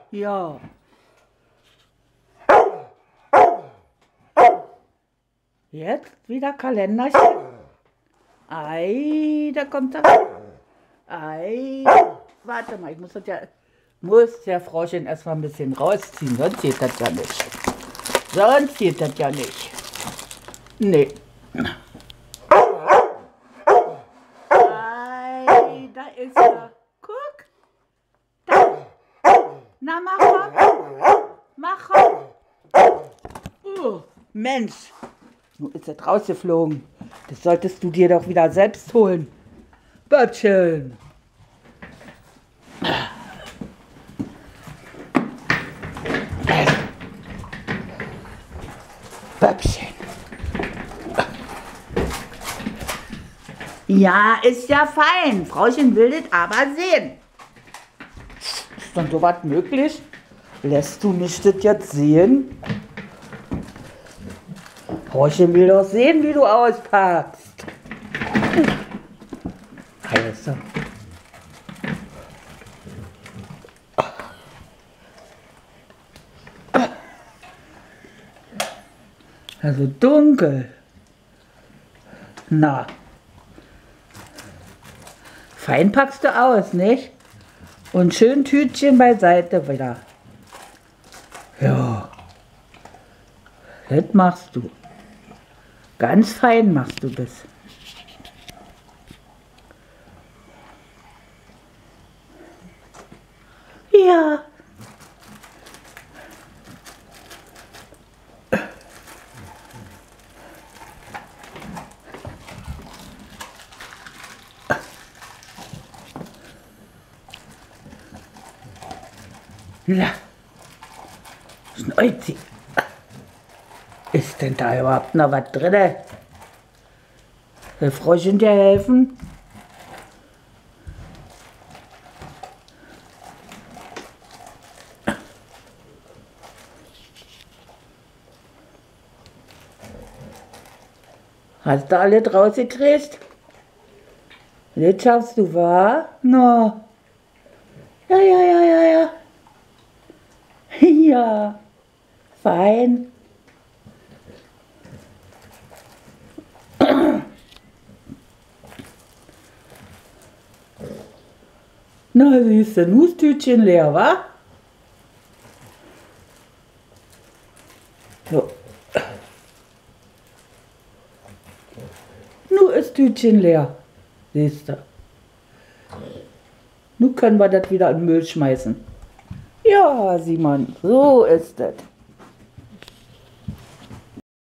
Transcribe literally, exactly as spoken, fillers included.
Ja. Jetzt wieder Kalenderchen. Ei, da kommt er. Ei. Warte mal, ich muss das ja, muss der Frauchen erstmal ein bisschen rausziehen, sonst geht das ja nicht. Sonst geht das ja nicht. Nee. Ei, da ist er. Guck. Da. Na, mach hopp. Mach hopp. Uh, Mensch. Nun ist er rausgeflogen. Das solltest du dir doch wieder selbst holen. Böttchen. Böppchen. Ja, ist ja fein. Frauchen will das aber sehen. Ist denn sowas möglich? Lässt du mich das jetzt sehen? Frauchen will doch sehen, wie du auspackst. Also. Also dunkel. Na. Fein packst du aus, nicht? Und schön Tütchen beiseite wieder. Ja. Das machst du. Ganz fein machst du das. Ja. Ja. Schneuzi. Ist denn da überhaupt noch was drin? Will Frauchen dir helfen? Hast du alle rausgekriegt? Jetzt schaffst du, wahr? No. Ja, ja, ja, ja, ja. Ja, fein. Na, siehst du, nun ist das Tütchen leer, wa? So. Nun ist das Tütchen leer, siehst du. Nun können wir das wieder in den Müll schmeißen. Ja, Simon, so ist es.